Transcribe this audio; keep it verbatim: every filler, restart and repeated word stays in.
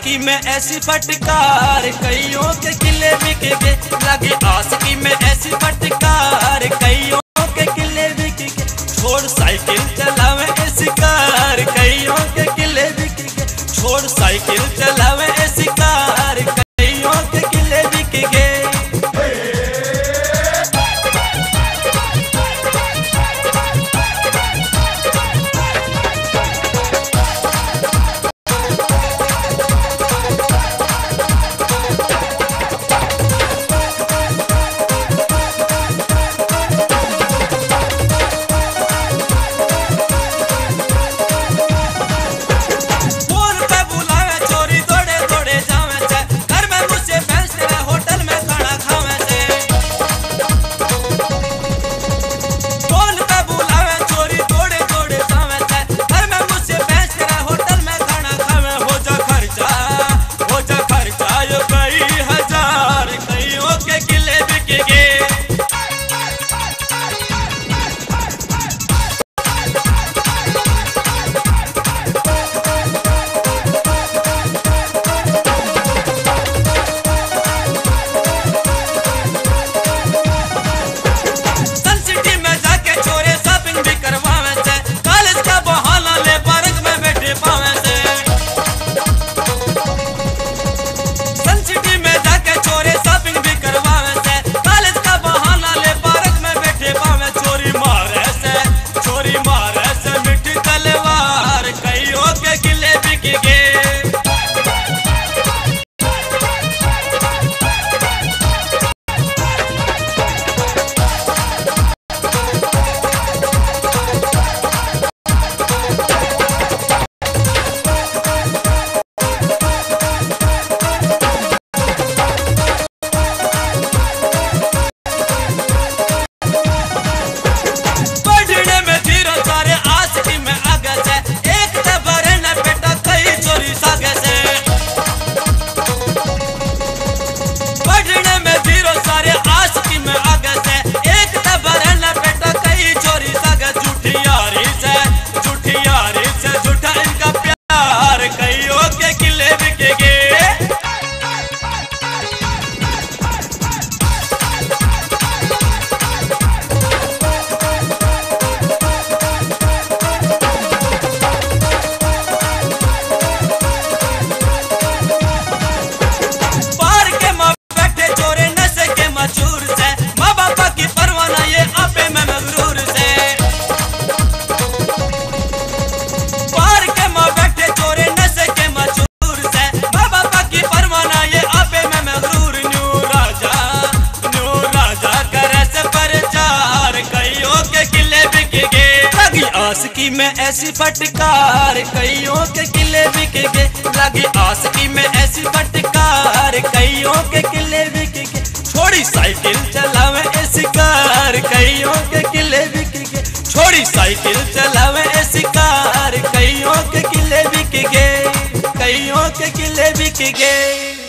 आशिकी में ऐसी फटकार कईयों के किले बिक गए। लगे आशिकी में ऐसी फटकार कईयों के किले बिक गए। छोड़ साइकिल चलावे ऐसी कार कईयों के किले बिक गए। छोड़ साइकिल चलावे ऐसी कार कईयों के किले बिक गए। आशिकी में ऐसी फटकार कईयों के किले बिक गए। लगी आशिकी में ऐसी फटकार कईयों के किले बिक गए। छोड़ी साइकिल चलावे ऐसी कार कईयों के किले बिक गए। छोड़ी साइकिल चलावे ऐसी कार कईयों के किले बिक गए। कईयों के किले बिक गए।